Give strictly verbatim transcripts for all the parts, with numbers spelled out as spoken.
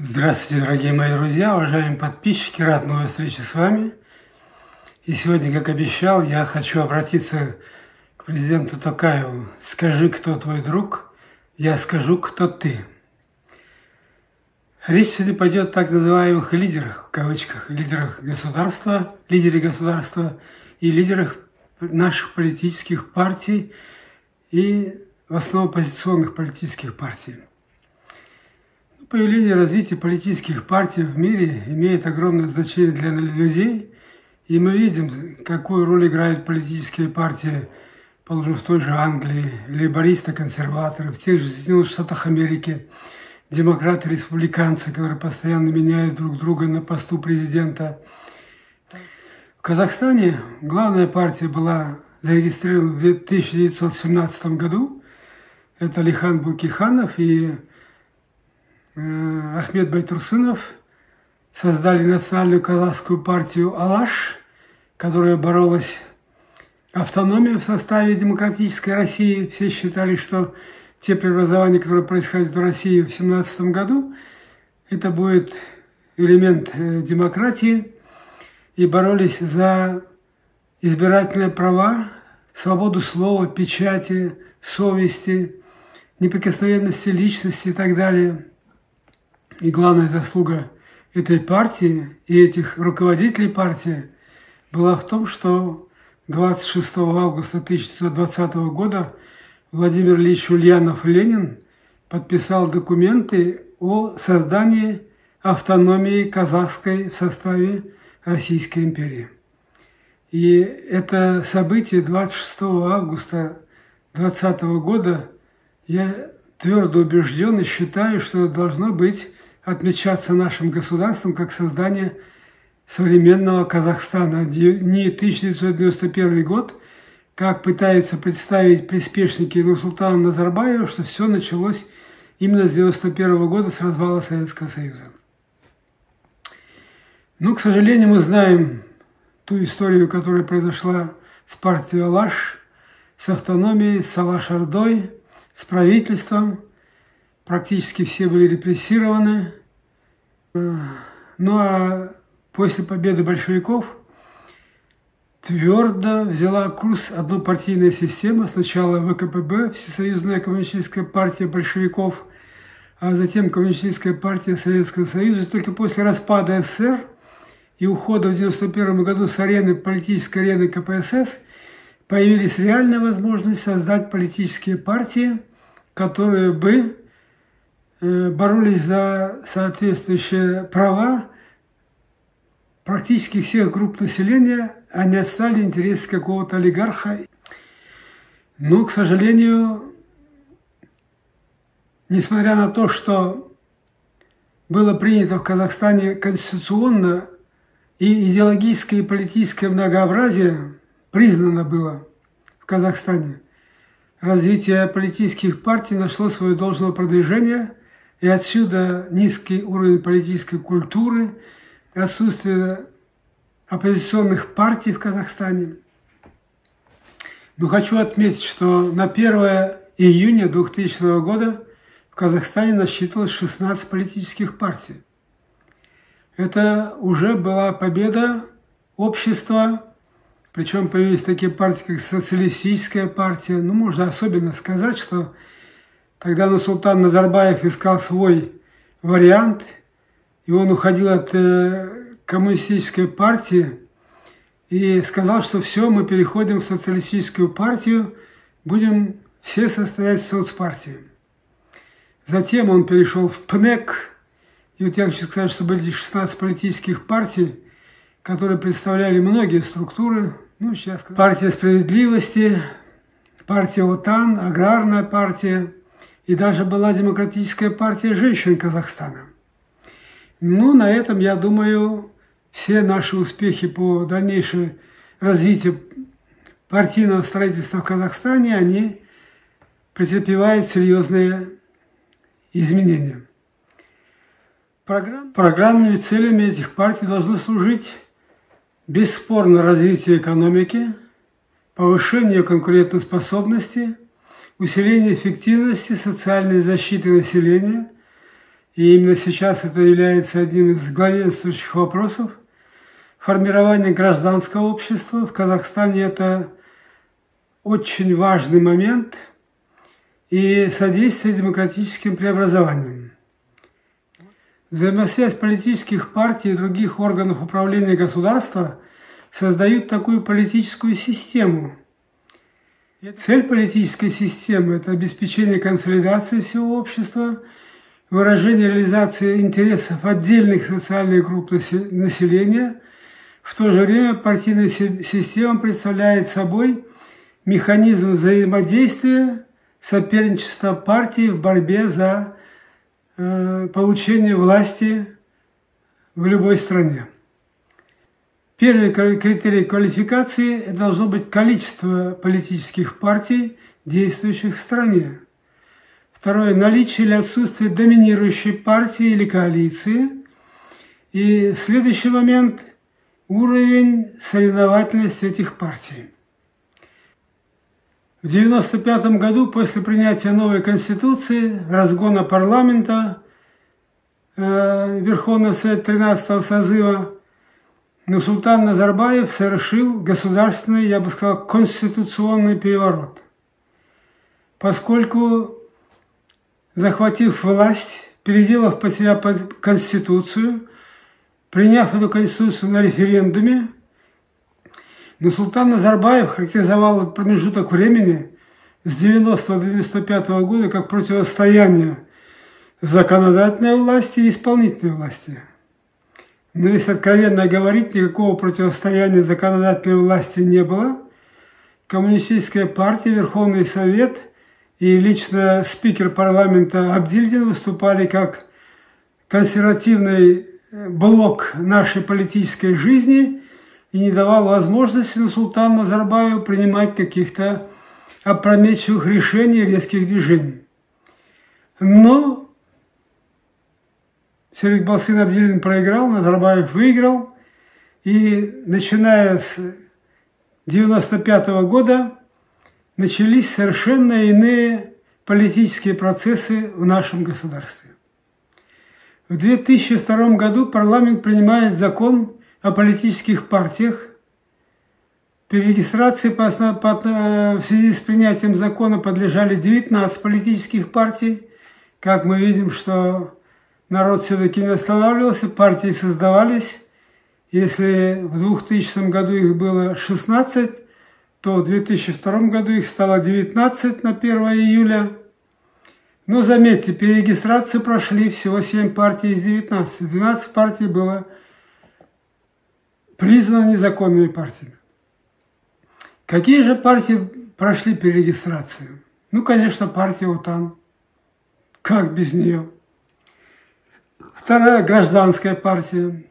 Здравствуйте, дорогие мои друзья, уважаемые подписчики, рад новой встрече с вами. И сегодня, как обещал, я хочу обратиться к президенту Токаеву. Скажи, кто твой друг, я скажу, кто ты. Речь сегодня пойдет о так называемых лидерах, в кавычках, лидерах государства, лидере государства и лидерах наших политических партий и в основном оппозиционных политических партий. Появление и развитие политических партий в мире имеет огромное значение для людей, и мы видим, какую роль играют политические партии, положим, в той же Англии, лейбористы, консерваторы, в тех же Соединенных Штатах Америки, демократы, республиканцы, которые постоянно меняют друг друга на посту президента. В Казахстане главная партия была зарегистрирована в тысяча девятьсот семнадцатом году. Это Алихан Бөкейханов и Ахмет Байтурсынов создали национальную казахскую партию «Алаш», которая боролась автономию в составе демократической России. Все считали, что те преобразования, которые происходят в России в семнадцатом году, это будет элемент демократии, и боролись за избирательные права, свободу слова, печати, совести, неприкосновенности личности и так далее. И главная заслуга этой партии и этих руководителей партии была в том, что двадцать шестого августа тысяча девятьсот двадцатого года Владимир Ильич Ульянов-Ленин подписал документы о создании автономии казахской в составе Российской империи. И это событие двадцать шестого августа двадцатого года, я твердо убежден и считаю, что должно быть отмечаться нашим государством как создание современного Казахстана. Не тысяча девятьсот девяносто первый год, как пытаются представить приспешники Нурсултана Назарбаева, что все началось именно с девяносто первого года, с развала Советского Союза. Ну, к сожалению, мы знаем ту историю, которая произошла с партией «Алаш», с автономией, с Алаш-Ордой, с правительством. Практически все были репрессированы. Ну а после победы большевиков твердо взяла курс однопартийная система. Сначала вэ ка пэ бэ, Всесоюзная коммунистическая партия большевиков, а затем Коммунистическая партия Советского Союза. Только после распада эс эс эс эр и ухода в девяносто первом году с арены, политической арены ка пэ эс эс появились реальная возможность создать политические партии, которые бы боролись за соответствующие права практически всех групп населения, а не отстали интересы какого-то олигарха. Но, к сожалению, несмотря на то, что было принято в Казахстане конституционно, и идеологическое и политическое многообразие признано было в Казахстане, развитие политических партий нашло свое должное продвижение, и отсюда низкий уровень политической культуры, отсутствие оппозиционных партий в Казахстане. Но хочу отметить, что на первое июня двухтысячного года в Казахстане насчитывалось шестнадцать политических партий. Это уже была победа общества, причем появились такие партии, как Социалистическая партия. Ну, можно особенно сказать, что когда Нурсултан Назарбаев искал свой вариант, и он уходил от э, коммунистической партии и сказал, что все, мы переходим в социалистическую партию, будем все состоять в соцпартии. Затем он перешел в пэ эн и ка, и вот я хочу сказать, что были шестнадцать политических партий, которые представляли многие структуры. Ну, сейчас партия справедливости, партия ОТАН, аграрная партия, и даже была демократическая партия женщин Казахстана. Ну, на этом, я думаю, все наши успехи по дальнейшему развитию партийного строительства в Казахстане, они претерпевают серьезные изменения. Программ... Программными целями этих партий должно служить бесспорно развитие экономики, повышение конкурентоспособности, усиление эффективности социальной защиты населения и именно сейчас это является одним из главенствующих вопросов. Формирование гражданского общества в Казахстане – это очень важный момент и содействие демократическим преобразованиям. Взаимосвязь политических партий и других органов управления государства создают такую политическую систему. И цель политической системы – это обеспечение консолидации всего общества, выражение реализации интересов отдельных социальных групп населения. В то же время партийная система представляет собой механизм взаимодействия, соперничества партий в борьбе за э, получение власти в любой стране. Первый критерий квалификации – должно быть количество политических партий, действующих в стране. Второе – наличие или отсутствие доминирующей партии или коалиции. И следующий момент – уровень соревновательности этих партий. В девяносто пятом году, после принятия новой конституции, разгона парламента, э, Верховного Совета тринадцатого созыва, Нурсултан Назарбаев совершил государственный, я бы сказал, конституционный переворот. Поскольку, захватив власть, переделав под себя конституцию, приняв эту конституцию на референдуме, Нурсултан Назарбаев характеризовал этот промежуток времени с девяностого до девяносто пятого года как противостояние законодательной власти и исполнительной власти. Но если откровенно говорить, никакого противостояния законодательной власти не было. Коммунистическая партия, Верховный Совет и лично спикер парламента Абдильдин выступали как консервативный блок нашей политической жизни и не давал возможности Нурсултану Назарбаеву принимать каких-то опрометчивых решений, резких движений. Но Серикбалсын Абдильдин проиграл, Назарбаев выиграл, и начиная с девяносто пятого года начались совершенно иные политические процессы в нашем государстве. В две тысячи втором году парламент принимает закон о политических партиях. Перерегистрации по основ... по... в связи с принятием закона подлежали девятнадцать политических партий. Как мы видим, что народ все-таки не останавливался, партии создавались. Если в двухтысячном году их было шестнадцать, то в две тысячи втором году их стало девятнадцать на первое июля. Но заметьте, перерегистрацию прошли всего семь партий из девятнадцати. двенадцать партий было признано незаконными партиями. Какие же партии прошли перерегистрацию? Ну, конечно, партия ОТАН. Как без нее? Вторая – гражданская партия.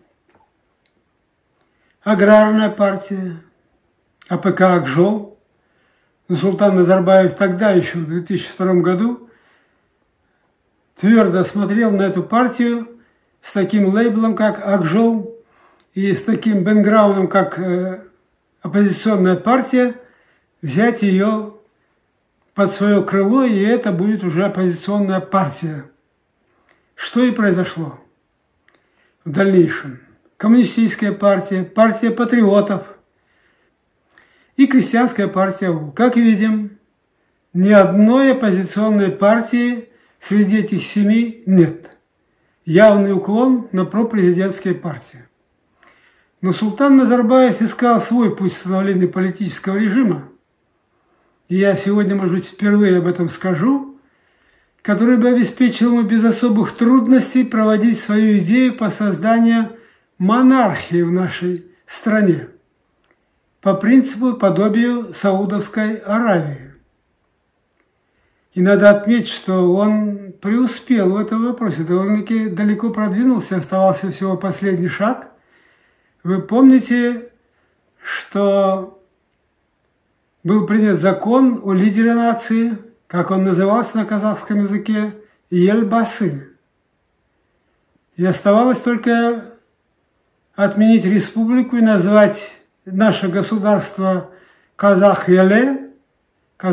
Аграрная партия. АПК «Акжол». Нурсултан Назарбаев тогда еще, в две тысячи втором году, твердо смотрел на эту партию с таким лейблом, как «Акжол», и с таким бэкграундом, как э, оппозиционная партия, взять ее под свое крыло, и это будет уже оппозиционная партия. Что и произошло в дальнейшем. Коммунистическая партия, партия патриотов и крестьянская партия. Как видим, ни одной оппозиционной партии среди этих семи нет. Явный уклон на пропрезидентские партии. Но Нурсултан Назарбаев искал свой путь становления политического режима, и я сегодня, может быть, впервые об этом скажу, который бы обеспечил ему без особых трудностей проводить свою идею по созданию монархии в нашей стране по принципу подобию Саудовской Аравии. И надо отметить, что он преуспел в этом вопросе, довольно-таки далеко продвинулся, оставался всего последний шаг. Вы помните, что был принят закон о лидере нации, как он назывался на казахском языке, Елбасы. И оставалось только отменить республику и назвать наше государство Казах-Еле,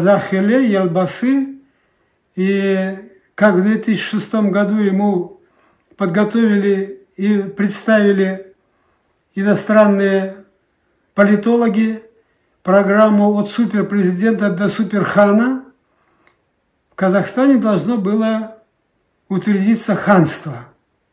Казах-Еле, Елбасы. И как в две тысячи шестом году ему подготовили и представили иностранные политологи программу от суперпрезидента до суперхана. В Казахстане должно было утвердиться ханство.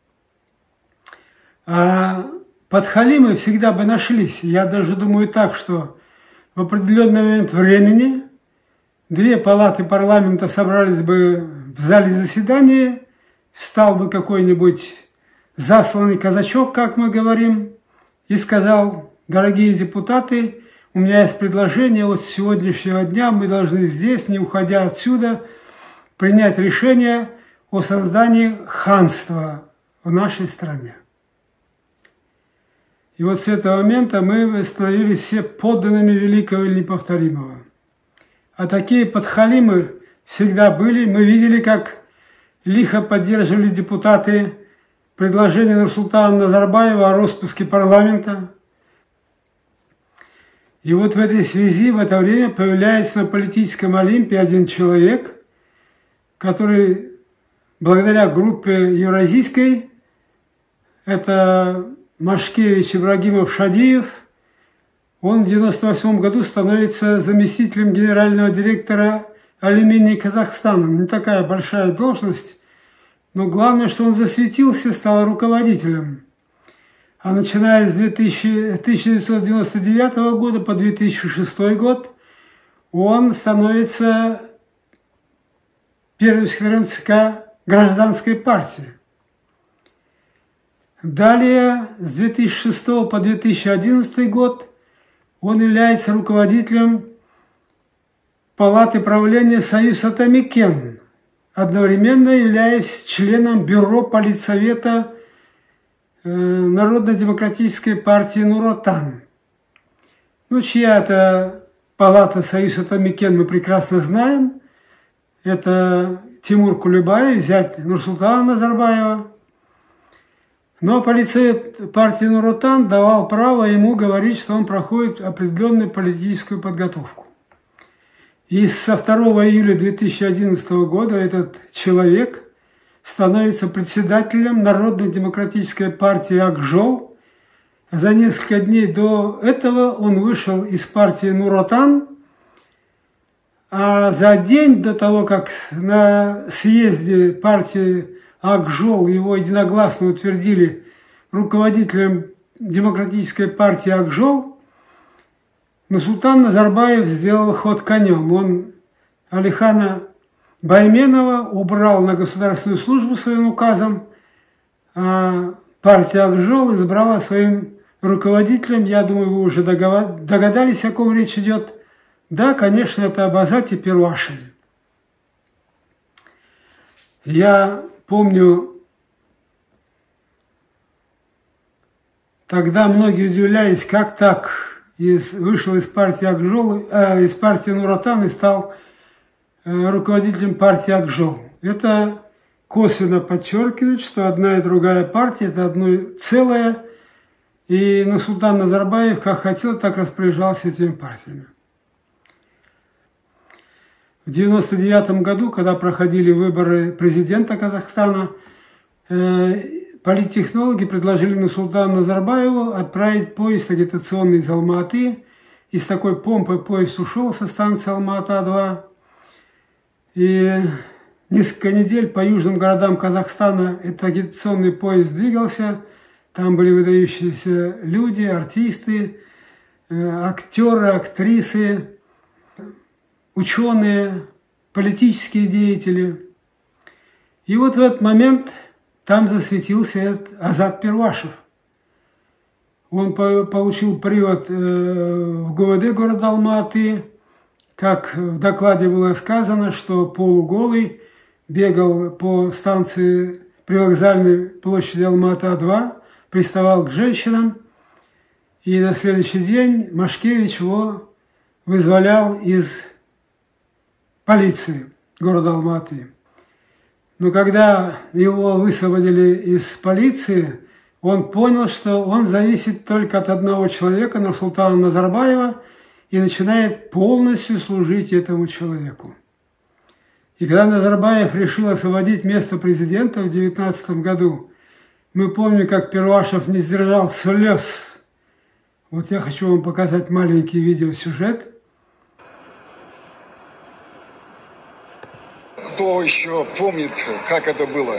А подхалимы всегда бы нашлись. Я даже думаю так, что в определенный момент времени две палаты парламента собрались бы в зале заседания, встал бы какой-нибудь засланный казачок, как мы говорим, и сказал: дорогие депутаты, у меня есть предложение, вот с сегодняшнего дня мы должны здесь, не уходя отсюда, принять решение о создании ханства в нашей стране. И вот с этого момента мы становились все подданными великого и неповторимого. А такие подхалимы всегда были. Мы видели, как лихо поддерживали депутаты предложение Нурсултана Назарбаева о распуске парламента. И вот в этой связи в это время появляется на политическом Олимпе один человек, который благодаря группе евразийской, это Машкевич Ибрагимов Шадиев, он в девяносто восьмом году становится заместителем генерального директора алюминия Казахстана. Не такая большая должность, но главное, что он засветился, стал руководителем. А начиная с тысяча девятьсот девяносто девятого года по две тысячи шестой год он становится первым секретарем ЦК Гражданской партии. Далее, с две тысячи шестого по две тысячи одиннадцатый год он является руководителем Палаты правления Союз Атамекен, одновременно являясь членом Бюро Политсовета Народно-демократической партии Нур-Отан. Ну, чья это палата Союз Атамекен, мы прекрасно знаем. Это Тимур Кулебаев, зять Нурсултана Назарбаева. Но Политсовет партии Нур-Отан давал право ему говорить, что он проходит определенную политическую подготовку. И со второго июля две тысячи одиннадцатого года этот человек становится председателем Народно-демократической партии Акжол. За несколько дней до этого он вышел из партии Нур-Отан, а за день до того, как на съезде партии Акжол его единогласно утвердили руководителем Демократической партии Акжол, Нурсултан Назарбаев сделал ход конем. Он Алихана Байменова убрал на государственную службу своим указом, а партия Акжол избрала своим руководителем, я думаю, вы уже догадались, о ком речь идет. Да, конечно, это об Азате Перуашеве. Я помню, тогда многие удивлялись, как так из, вышел из партии Акжол, э, из партии Нур-Отан и стал э, руководителем партии Акжол. Это косвенно подчеркивает, что одна и другая партия – это одно целое, и Нурсултан Назарбаев как хотел, так распоряжался этими партиями. В девяносто девятом году, когда проходили выборы президента Казахстана, э, политтехнологи предложили Нурсултану Назарбаеву отправить поезд агитационный из Алма-Аты. И с такой помпой поезд ушел со станции Алма-Ата два. И несколько недель по южным городам Казахстана этот агитационный поезд двигался. Там были выдающиеся люди, артисты, актеры, актрисы, ученые, политические деятели. И вот в этот момент там засветился этот Азат Перуашев. Он получил привод в ГУВД города Алма-Аты. Как в докладе было сказано, что полуголый бегал по станции привокзальной площади Алма-Ата два, приставал к женщинам. И на следующий день Машкевич его вызволял из полиции города Алма-Аты. Но когда его высвободили из полиции, он понял, что он зависит только от одного человека, Нурсултана Назарбаева, и начинает полностью служить этому человеку. И когда Назарбаев решил освободить место президента в две тысячи девятнадцатом году, Мы помним, как Первашев не сдержал слез. Вот я хочу вам показать маленький видеосюжет. Кто еще помнит, как это было?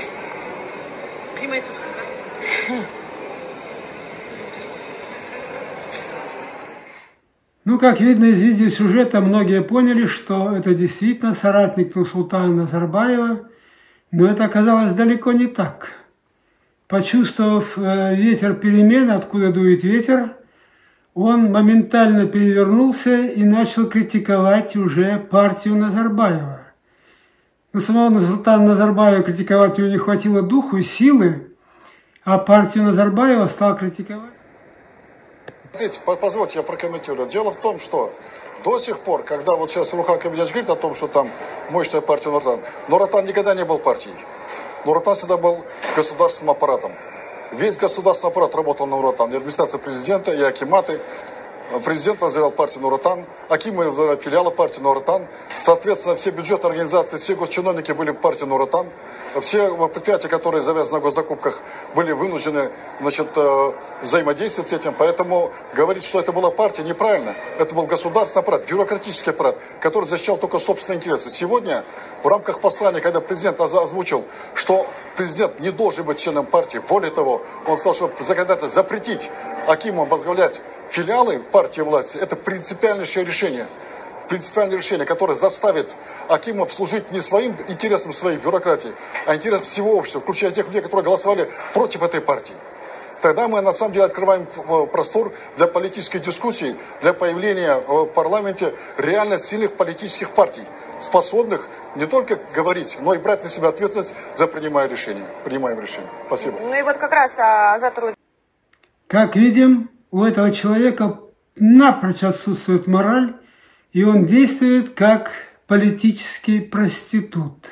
Ну, как видно из видеосюжета, многие поняли, что это действительно соратник Нурсултана Назарбаева, но это оказалось далеко не так. Почувствовав э, ветер перемен, откуда дует ветер, он моментально перевернулся и начал критиковать уже партию Назарбаева. Но самого Нурсултана Назарбаева критиковать у него не хватило духу и силы, а партию Назарбаева стал критиковать. Смотрите, позвольте, я прокомментирую. Дело в том, что до сих пор, когда вот сейчас Рухан Кабиевич говорит о том, что там мощная партия Нур-Отан, Нур-Отан никогда не был партией. Нур-Отан всегда был государственным аппаратом. Весь государственный аппарат работал на Нур-Отан. И администрация президента, и акиматы. Президент возглавлял партию Нур-Отан, акимы возглавляли филиалы партии Нур-Отан. Соответственно, все бюджетные организации, все госчиновники были в партии Нур-Отан. Все предприятия, которые завязаны на госзакупках, были вынуждены, значит, взаимодействовать с этим. Поэтому говорить, что это была партия, неправильно. Это был государственный аппарат, бюрократический аппарат, который защищал только собственные интересы. Сегодня, в рамках послания, когда президент озвучил, что президент не должен быть членом партии, более того, он сказал, что законодательно запретить акимам возглавлять филиалы партии власти, это принципиальнейшее решение. Принципиальное решение, которое заставит акимов служить не своим интересам своей бюрократии, а интересам всего общества, включая тех людей, которые голосовали против этой партии. Тогда мы на самом деле открываем простор для политической дискуссии, для появления в парламенте реально сильных политических партий, способных не только говорить, но и брать на себя ответственность за принимаемое решение. Принимаемое решение. Спасибо. Ну и вот как раз Азат Орлы. Как видим, у этого человека напрочь отсутствует мораль, и он действует как политический проститут.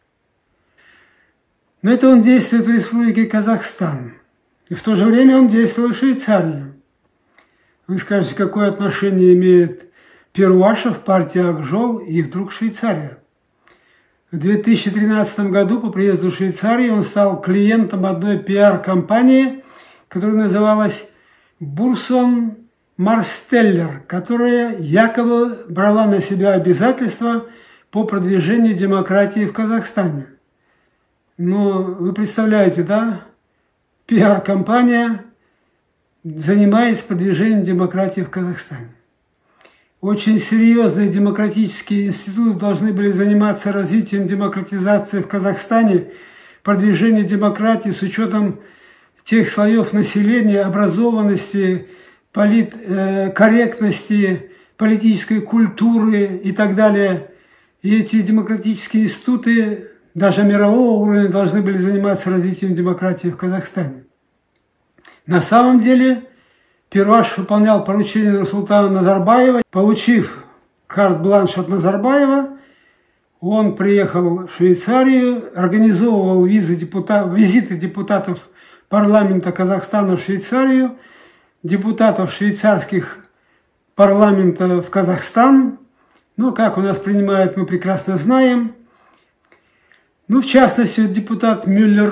Но это он действует в Республике Казахстан. И в то же время он действовал в Швейцарии. Вы скажете, какое отношение имеет Первашев, партия Акжол и вдруг Швейцария? В две тысячи тринадцатом году по приезду в Швейцарию он стал клиентом одной пиар-компании, которая называлась Бурсон Марстеллер, которая якобы брала на себя обязательства по продвижению демократии в Казахстане. Но вы представляете, да, пиар-компания занимается продвижением демократии в Казахстане. Очень серьезные демократические институты должны были заниматься развитием демократизации в Казахстане, продвижением демократии с учетом тех слоев населения, образованности, политкорректности, политической культуры и так далее. И эти демократические институты даже мирового уровня должны были заниматься развитием демократии в Казахстане. На самом деле Первашев выполнял поручение Нурсултана Назарбаева. Получив карт-бланш от Назарбаева, он приехал в Швейцарию, организовывал визы депутат, визиты депутатов парламента Казахстана в Швейцарию, депутатов швейцарских парламента в Казахстан. Ну, как у нас принимают, мы прекрасно знаем. Ну, в частности, депутат Мюллер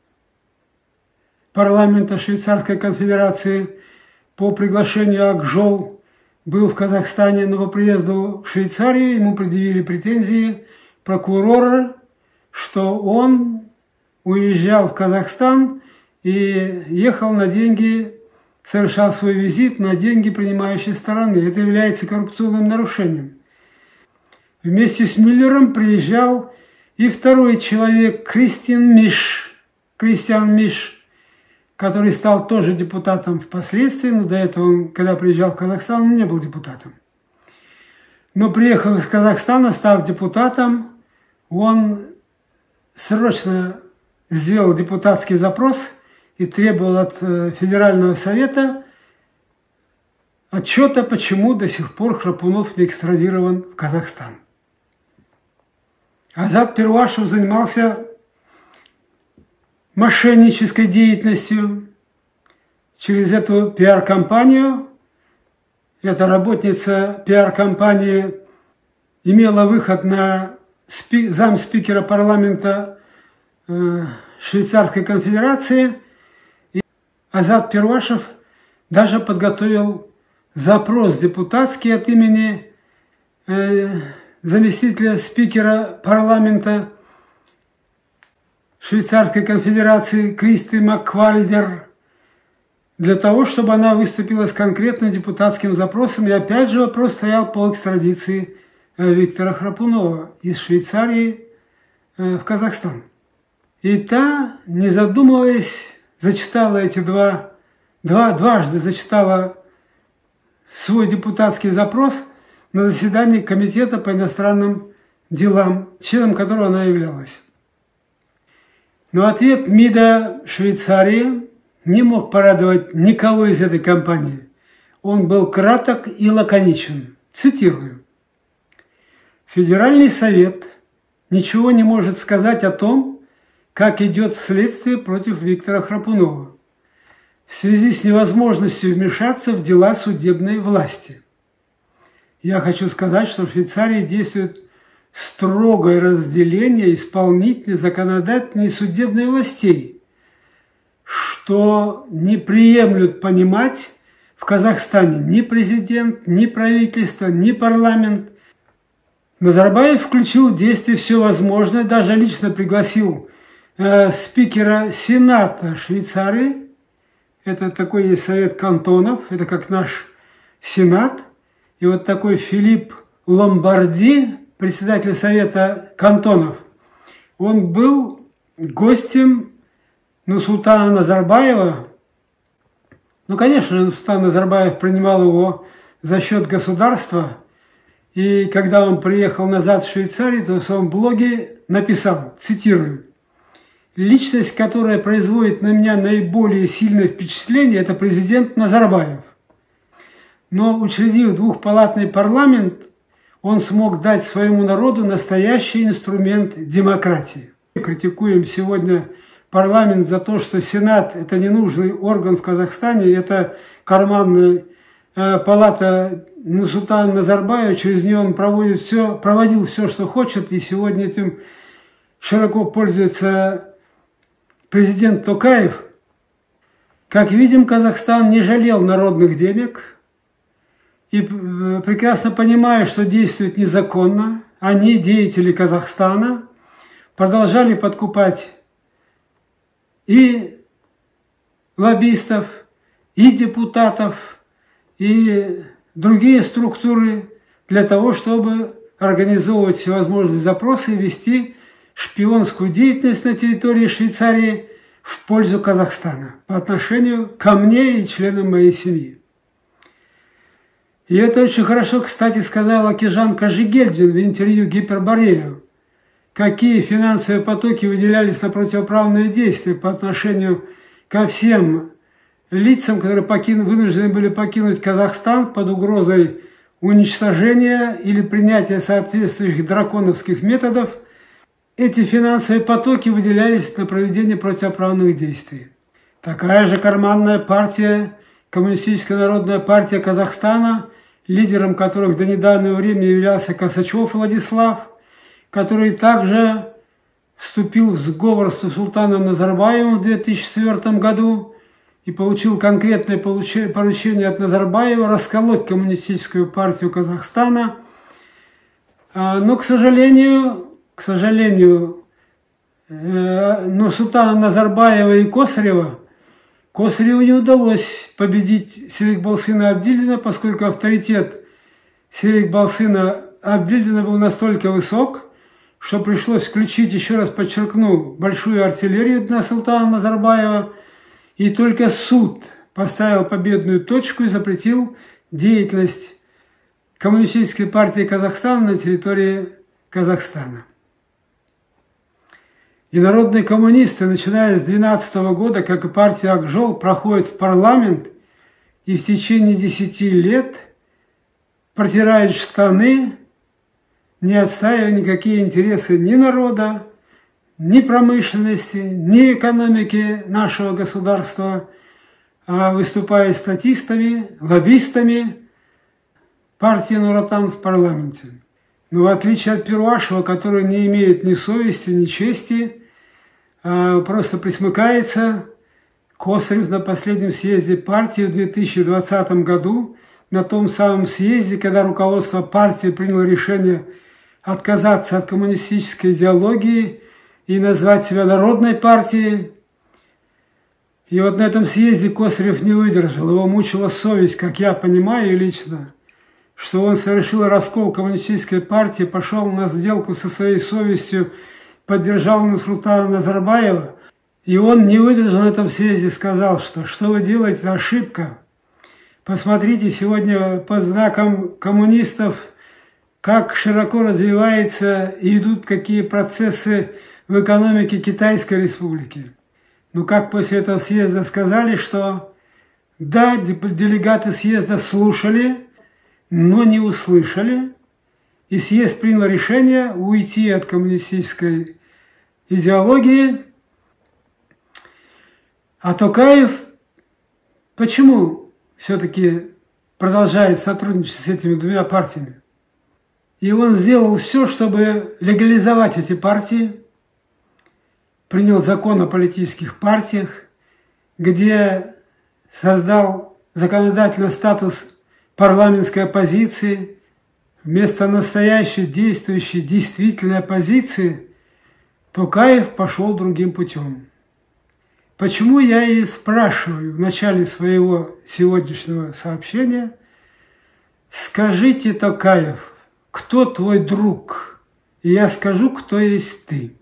парламента Швейцарской конфедерации по приглашению Акжол был в Казахстане, но по приезду в Швейцарию ему предъявили претензии прокурора, что он уезжал в Казахстан и ехал на деньги, совершал свой визит на деньги принимающей стороны. Это является коррупционным нарушением. Вместе с Мюллером приезжал и второй человек, Кристиан Миш, Кристиан Миш, который стал тоже депутатом впоследствии, но до этого он, когда приезжал в Казахстан, он не был депутатом. Но приехав из Казахстана, став депутатом, он срочно сделал депутатский запрос и требовал от Федерального совета отчета, почему до сих пор Храпунов не экстрадирован в Казахстан. Азат Первашев занимался мошеннической деятельностью через эту пиар-компанию. Эта работница пиар-компании имела выход на спи- замспикера парламента э, Швейцарской конфедерации, Азат Первашев даже подготовил запрос депутатский от имени э, заместителя спикера парламента Швейцарской конфедерации Кристи Маквальдер для того, чтобы она выступила с конкретным депутатским запросом. И опять же вопрос стоял по экстрадиции Виктора Храпунова из Швейцарии в Казахстан. И та, не задумываясь, зачитала эти два, два дважды зачитала свой депутатский запрос на заседании Комитета по иностранным делам, членом которого она являлась. Но ответ МИДа Швейцарии не мог порадовать никого из этой компании. Он был краток и лаконичен. Цитирую. Федеральный совет ничего не может сказать о том, как идет следствие против Виктора Храпунова в связи с невозможностью вмешаться в дела судебной власти. Я хочу сказать, что в Швейцарии действует строгое разделение исполнительной, законодательной и судебной властей, что не приемлют понимать в Казахстане ни президент, ни правительство, ни парламент. Назарбаев включил в действие все возможное, даже лично пригласил э, спикера Сената Швейцарии, это такой есть совет кантонов, это как наш Сенат, и вот такой Филипп Ломбарди, председатель совета кантонов, он был гостем Нурсултана Назарбаева. Ну, конечно, Нурсултан Назарбаев принимал его за счет государства. И когда он приехал назад в Швейцарию, то в своем блоге написал, цитирую, «Личность, которая производит на меня наиболее сильное впечатление, это президент Назарбаев. Но, учредив двухпалатный парламент, он смог дать своему народу настоящий инструмент демократии». Мы критикуем сегодня парламент за то, что Сенат – это ненужный орган в Казахстане, это карманная э, палата Нурсултана Назарбаева, через нее он проводит все, проводил все, что хочет, и сегодня этим широко пользуется президент Токаев. Как видим, Казахстан не жалел народных денег и прекрасно понимая, что действует незаконно, они, деятели Казахстана, продолжали подкупать и лоббистов, и депутатов, и другие структуры для того, чтобы организовывать всевозможные запросы и вести шпионскую деятельность на территории Швейцарии в пользу Казахстана по отношению ко мне и членам моей семьи. И это очень хорошо, кстати, сказал Акижан Кажигельдин в интервью Гиперборею, какие финансовые потоки выделялись на противоправные действия по отношению ко всем лицам, которые покину, вынуждены были покинуть Казахстан под угрозой уничтожения или принятия соответствующих драконовских методов. Эти финансовые потоки выделялись на проведение противоправных действий. Такая же карманная партия, Коммунистическая народная партия Казахстана, лидером которых до недавнего времени являлся Косачев Владислав, который также вступил в сговор с Султаном Назарбаевым в две тысячи четвёртом году и получил конкретное поручение от Назарбаева расколоть Коммунистическую партию Казахстана. Но, к сожалению, к сожалению, Нурсултана Назарбаева и Косарева, Косареву не удалось победить Серикболсына Абдильдина, поскольку авторитет Серикболсына Абдильдина был настолько высок, что пришлось включить, еще раз подчеркну, большую артиллерию на Султана Назарбаева, и только суд поставил победную точку и запретил деятельность Коммунистической партии Казахстана на территории Казахстана. И народные коммунисты, начиная с две тысячи двенадцатого года, как и партия Акжол, проходят в парламент и в течение десяти лет протирают штаны, не отстаивая никакие интересы ни народа, ни промышленности, ни экономики нашего государства, а выступая статистами, лоббистами партии Нур-Отан в парламенте. Но в отличие от Первашева, который не имеет ни совести, ни чести, а просто присмыкается, Косарев на последнем съезде партии в две тысячи двадцатом году, на том самом съезде, когда руководство партии приняло решение отказаться от коммунистической идеологии и назвать себя народной партией. И вот на этом съезде Косарев не выдержал, его мучила совесть, как я понимаю лично, что он совершил раскол коммунистической партии, пошел на сделку со своей совестью, поддержал Нурсултана Назарбаева. И он не выдержал на этом съезде, сказал, что что вы делаете, ошибка. Посмотрите сегодня под знаком коммунистов, как широко развивается и идут какие процессы в экономике Китайской Республики. Ну как после этого съезда сказали, что да, делегаты съезда слушали, но не услышали, и съезд принял решение уйти от коммунистической идеологии. А Токаев почему все-таки продолжает сотрудничать с этими двумя партиями? И он сделал все, чтобы легализовать эти партии, принял закон о политических партиях, где создал законодательный статус парламентской оппозиции. Вместо настоящей, действующей, действительной оппозиции Токаев пошел другим путем. Почему я и спрашиваю в начале своего сегодняшнего сообщения: скажите, Токаев, кто твой друг? И я скажу, кто есть ты.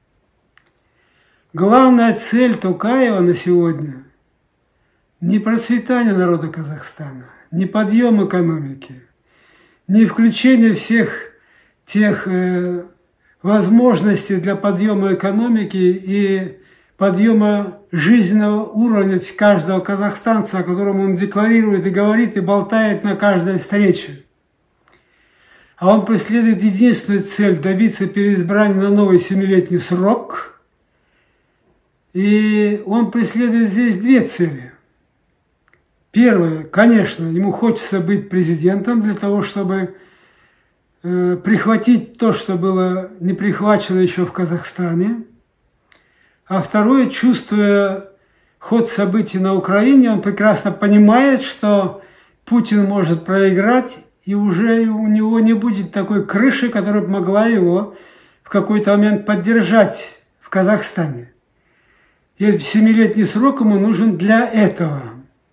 Главная цель Токаева на сегодня – не процветание народа Казахстана, не подъем экономики, не включение всех тех э, возможностей для подъема экономики и подъема жизненного уровня каждого казахстанца, о котором он декларирует и говорит, и болтает на каждой встрече. А он преследует единственную цель – добиться переизбрания на новый семилетний срок. И он преследует здесь две цели. Первое, конечно, ему хочется быть президентом для того, чтобы э, прихватить то, что было не прихвачено еще в Казахстане. А второе, чувствуя ход событий на Украине, он прекрасно понимает, что Путин может проиграть, и уже у него не будет такой крыши, которая могла его в какой-то момент поддержать в Казахстане. И семилетний срок ему нужен для этого.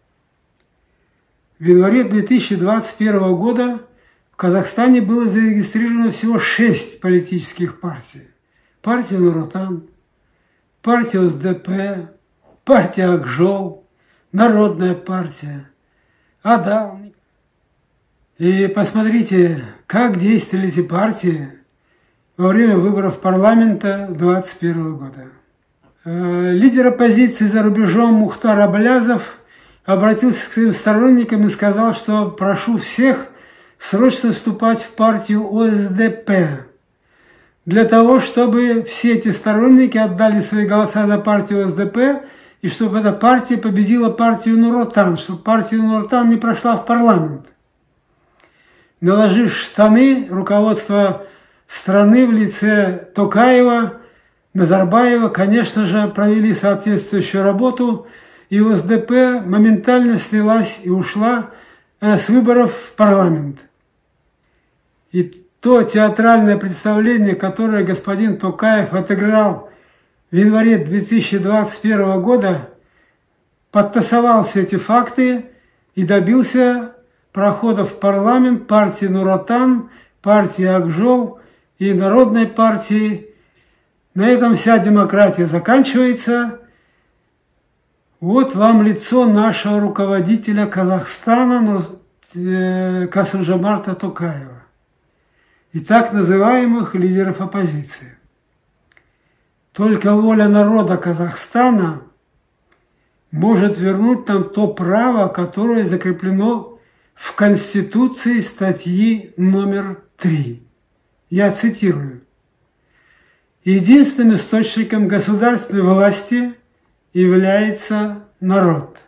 В январе две тысячи двадцать первого года в Казахстане было зарегистрировано всего шесть политических партий. Партия Нур-Отан, партия О С Д П, партия Акжол, Народная партия, Адал. И посмотрите, как действовали эти партии во время выборов парламента двадцать первого года. Лидер оппозиции за рубежом Мухтар Аблязов обратился к своим сторонникам и сказал, что прошу всех срочно вступать в партию О С Д П, для того, чтобы все эти сторонники отдали свои голоса за партию О С Д П, и чтобы эта партия победила партию Нур-Отан, чтобы партия Нур-Отан не прошла в парламент. Наложив штаны, руководство страны в лице Токаева, Назарбаева, конечно же, провели соответствующую работу, и О С Д П моментально слилась и ушла с выборов в парламент. И то театральное представление, которое господин Токаев отыграл в январе две тысячи двадцать первого года, подтасовал все эти факты и добился прохода в парламент партии Нур-Отан, партии Акжол и Народной партии. На этом вся демократия заканчивается. Вот вам лицо нашего руководителя Казахстана Касым-Жомарта Токаева и так называемых лидеров оппозиции. Только воля народа Казахстана может вернуть нам то право, которое закреплено в Конституции статьи номер три. Я цитирую. Единственным источником государственной власти является народ.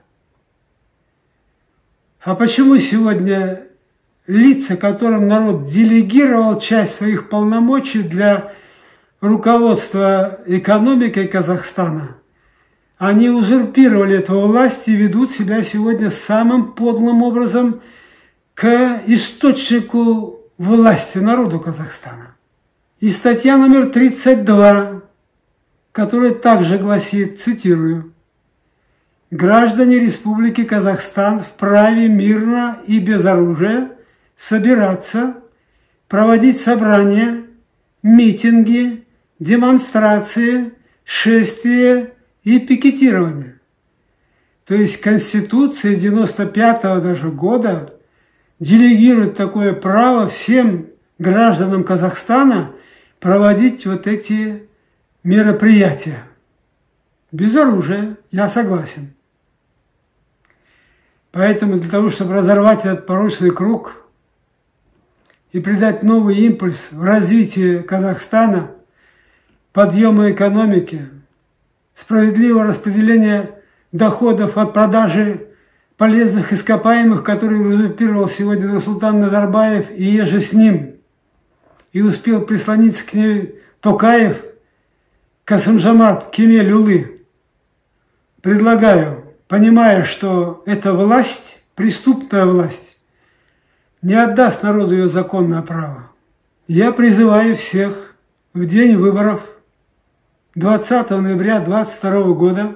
А почему сегодня лица, которым народ делегировал часть своих полномочий для руководства экономикой Казахстана, Они узурпировали эту власть и ведут себя сегодня самым подлым образом к источнику власти народу Казахстана. И статья номер тридцать два, которая также гласит, цитирую: «Граждане Республики Казахстан вправе мирно и без оружия собираться, проводить собрания, митинги, демонстрации, шествия и пикетирования». То есть Конституция девяносто пятого даже года делегирует такое право всем гражданам Казахстана проводить вот эти мероприятия. Без оружия, я согласен. Поэтому для того, чтобы разорвать этот порочный круг и придать новый импульс в развитие Казахстана, подъема экономики, справедливого распределения доходов от продажи полезных ископаемых, которые узурпировал сегодня Нурсултан Назарбаев и еже с ним, и успел прислониться к ней Токаев, Касым-Жомарт Кемель-Улы, предлагаю, понимая, что эта власть, преступная власть, не отдаст народу ее законное право, я призываю всех в день выборов двадцатого ноября две тысячи двадцать второго года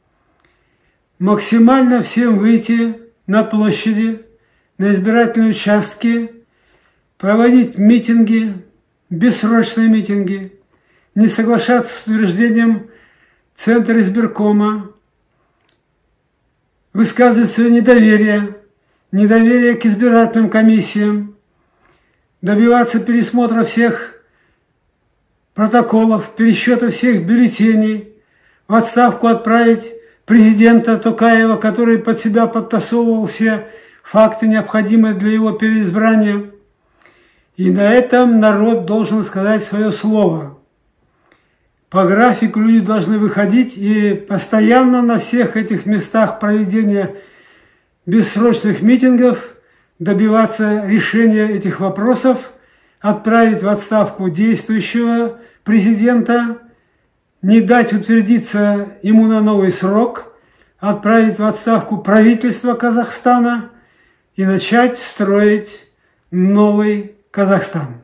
максимально всем выйти на площади, на избирательные участки, проводить митинги, бессрочные митинги, не соглашаться с утверждением Центра избиркома, высказывать свое недоверие, недоверие к избирательным комиссиям, добиваться пересмотра всех протоколов, пересчета всех бюллетеней, в отставку отправить президента Токаева, который под себя подтасовывал все факты, необходимые для его переизбрания. И на этом народ должен сказать свое слово. По графику люди должны выходить и постоянно на всех этих местах проведения бессрочных митингов добиваться решения этих вопросов, отправить в отставку действующего президента, не дать утвердиться ему на новый срок, отправить в отставку правительство Казахстана и начать строить новый Казахстан.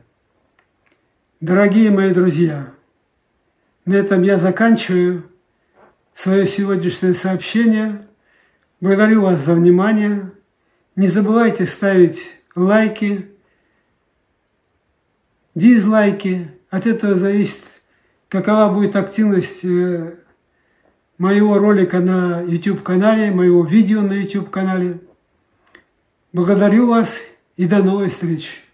Дорогие мои друзья, на этом я заканчиваю свое сегодняшнее сообщение. Благодарю вас за внимание. Не забывайте ставить лайки, дизлайки. От этого зависит, какова будет активность моего ролика на YouTube-канале, моего видео на YouTube-канале. Благодарю вас и до новой встречи.